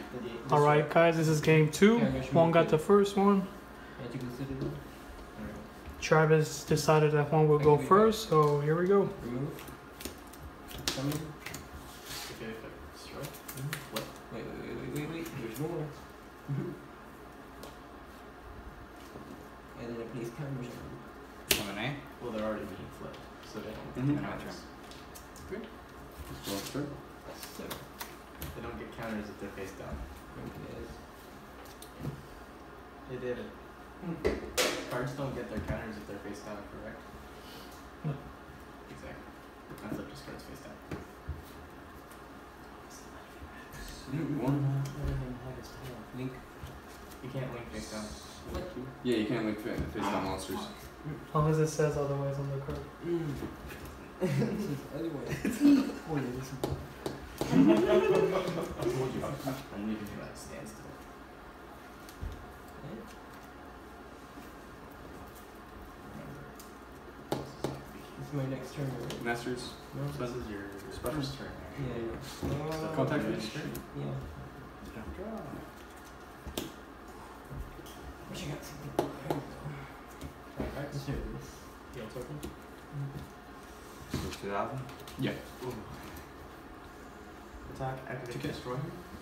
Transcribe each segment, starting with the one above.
Alright, guys, this is game 2. Juan got the first one. Travis decided that Juan would go first, so here we go. Remove. Summon. Okay, destroy. What? Wait. There's more. And then it plays counters on. Summon A. Well, they're already being flipped, so they don't get counters. Good. So. They don't get counters if they're face down. They did it. Cards don't get their counters if they're face down, correct? No. Exactly. I flipped his cards face down. Link. You can't link face down. What? Yeah, you can't link face down monsters. As long as it says otherwise on the card. Otherwise. Oh, yeah, this is I told you. I'm leaving you at a standstill. This is my next turn, right? Masters. No, this is your first turn. Yeah. Contact me. Yeah. Wish I got something. Let's do this. Heal token? 2000? Yeah. Attack, activate, destroy.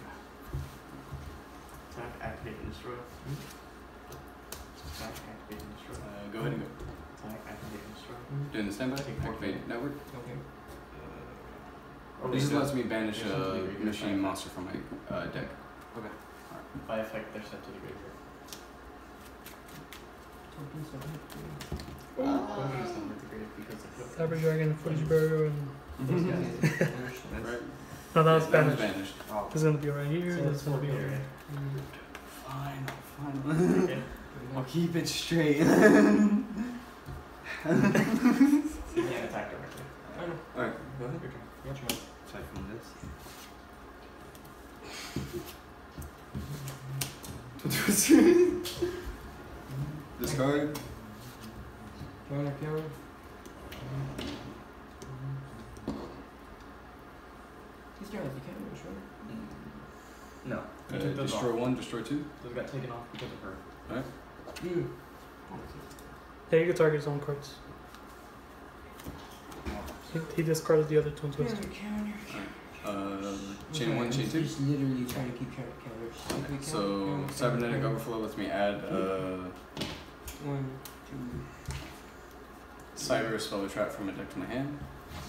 Attack, activate, and destroy. Attack, activate, and destroy. Go ahead and go. Attack, activate, and destroy. Doing the standby. Take 4 Activate network. Okay. This lets me banish a machine monster from my deck. Okay. By effect, they're sent to the graveyard. Tokens don't have to. Tokens sent to the grave because of tokens. Cyber Dragon, Footage Barrier, and. Those guys. Right. No, that was Yeah, banished. banished. Oh. This is gonna be right here, So this it's is gonna be over here. here. Fine. Okay. I'll keep it straight. You can't attack directly. Alright, go ahead. Your turn. Your turn. Aside from this. Discard. Join our camera. These guys, you can't really show. No. You took those Destroy off. 1, destroy 2. Those got taken off because of her. Alright. Yeah, you can target his own cards. He discarded the other two ones. Chain 1, chain 2. Just literally trying to keep track of counters. So, Cybernetic Overflow lets me add 1, 2. Cyber Spell Trap from a deck to my hand.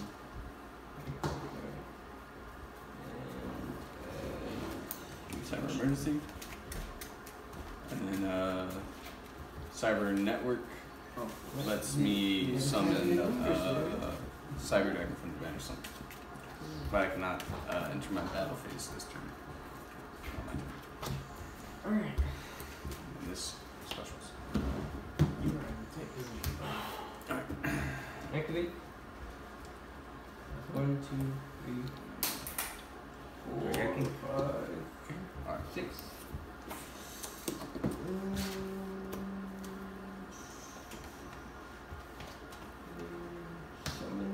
Cyber Emergency. And then Cyber Network lets me summon Cyber Dragon from the banish zone. But I cannot enter my battle phase this turn. Alright. And this specials. You are in tight position. Activate. 1, 2, 3, 4, 5, 6. Summon.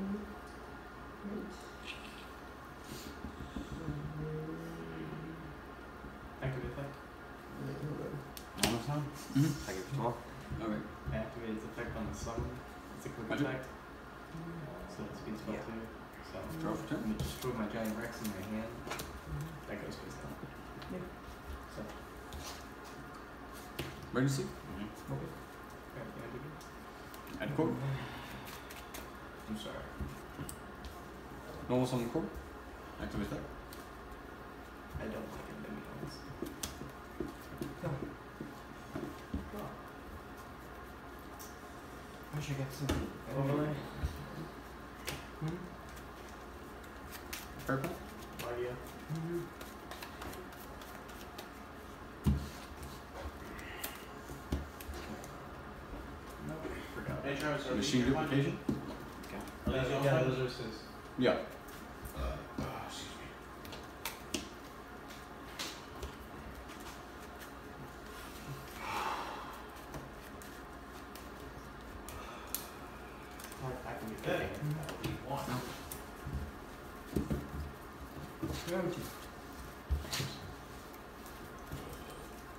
Activate that. Almost done? I get 12. Okay. Activate its effect on the summon. It's a quick Magic. effect. So it speeds spell too. So Draw for turn. let me destroy my giant Rex in my hand. That goes face down. So Emergency. Okay. Add core. I'm sorry. Normal summon core. Activate that. I don't like it, to be honest. Go. I should get some Overlay. Purple. Mario. Forgot. Machine duplication. Yeah, those are his. Yeah. I can be fitting. That'll be 1. Round 2.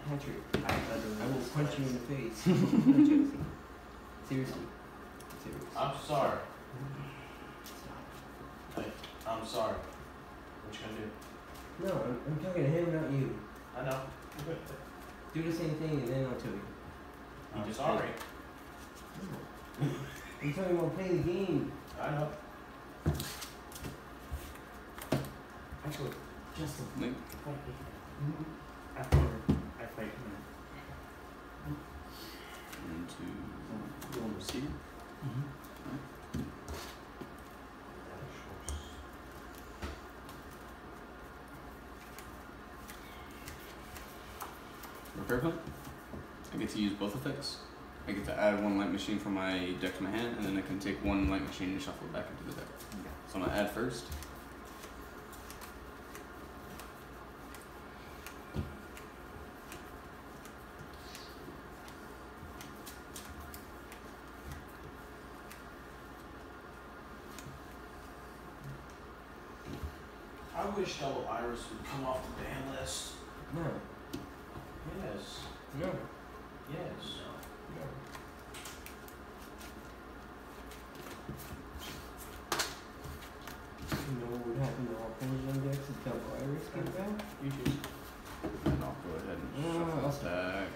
Patrick, I will punch you in the face. Seriously. Seriously. I'm sorry. Stop. Like, I'm sorry. What you gonna do? No, I'm talking to him, not you. I know. Do the same thing and then I'll tell you. I'm sorry. No. I'm talking about playing the game. I know. Actually, just Link. after I fight him. Into You want to see? repair point. I get to use both effects. I get to add one light machine from my deck to my hand, and then I can take one light machine and shuffle it back into the deck. So I'm gonna add first. I wish Double Iris would come off the ban list. No. Yes. No. Yes. No. You know what would happen to all Pendulum decks if Double Iris came back? You choose. And I'll go ahead and shuffle I'll this back.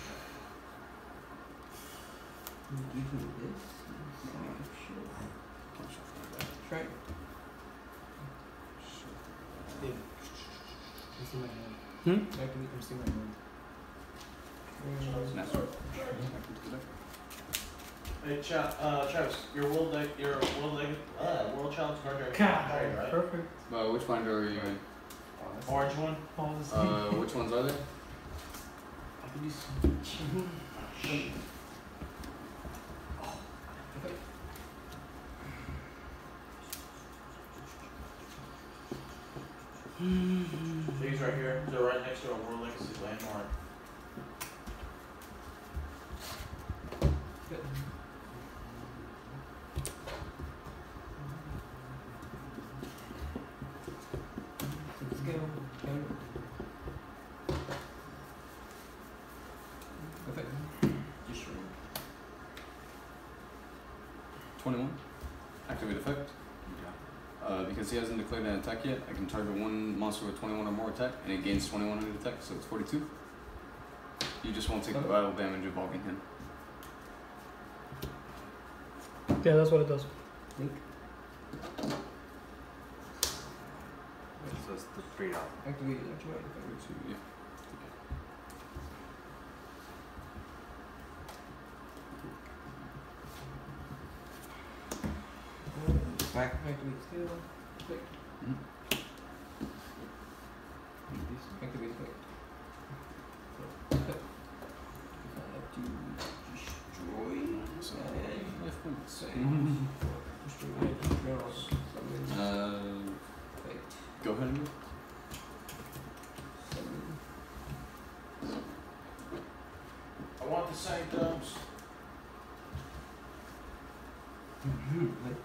Can you give me this? Sure. I'll shuffle it back. Try. Dude, you see my hand? Hmm? I can see my hand. Snap sword. Back into the deck. Hey, Travis, your world challenge card right? Perfect. Which binder are you in? Orange one. All the same. Which ones are there? I can use. These right here, they're right next to a World Legacy landmark. Let's go. Perfect. Just sure. 21. Activate effect. Because he hasn't declared an attack yet, I can target one monster with 21 or more attack, and it gains 21 on attack, so it's 42. You just won't take the battle damage involving him. Yeah, that's what it does. Link. So it's the 3 out. Activate it. That's right. So, yeah. Back. Activate skill. Click. Activate effect. To destroy. So, And life points. destroy and draw. Summon. Effect. Go ahead and go. Summon. I want the sanctums. Like,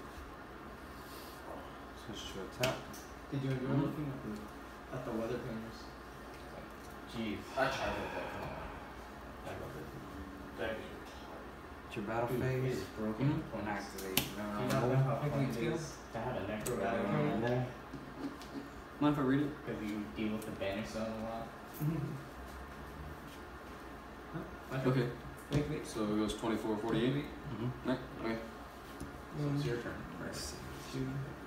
Switch to attack. did you enjoy looking at the weather painters? Jeez, I tried it, but come on. I love it. That is It's your battle Dude, phase. it's broken. When activate. You not know how fun Activate it skill. is to have a necro battle Yeah. in there Mind if I read it? because you deal with the banish zone a lot. Okay. Wait. So it goes 24, 48. Mm-hmm. Right? Okay. so it's your turn. Nice. Two.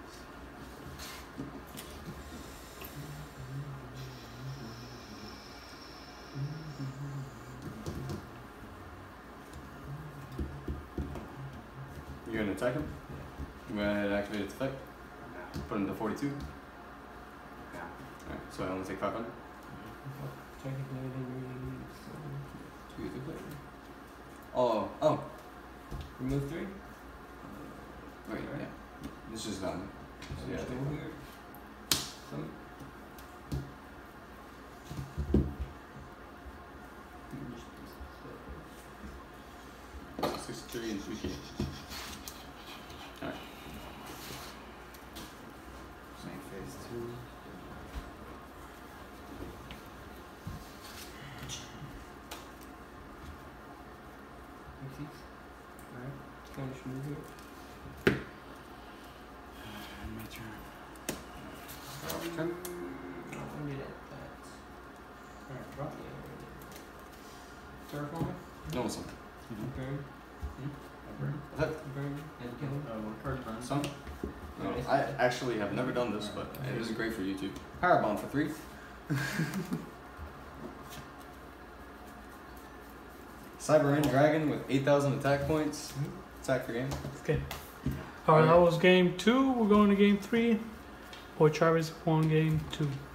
You're gonna attack him? Go ahead and activate its effect. Put him to 42. Yeah. Alright, so I only take 500. Technically, I didn't really need it, so. Two is effect. Oh. Remove 3. Wait, yeah. This is done. So yeah, I Still take here. Some. 63 and 3K. Alright. Same phase 2. Oopsies. Alright. Finish move here. My turn. Turn. When did that? Alright, drop. Terraforming? No, it's not. Burn. Burn. Burn. And kill. One card burn. Some? No, I actually have never done this, but it is great for YouTube. Power bomb for 3. Cyber End Dragon with 8,000 attack points. Attack for game. Okay. Alright, that was game 2. We're going to game 3. Boy Travis won game 2.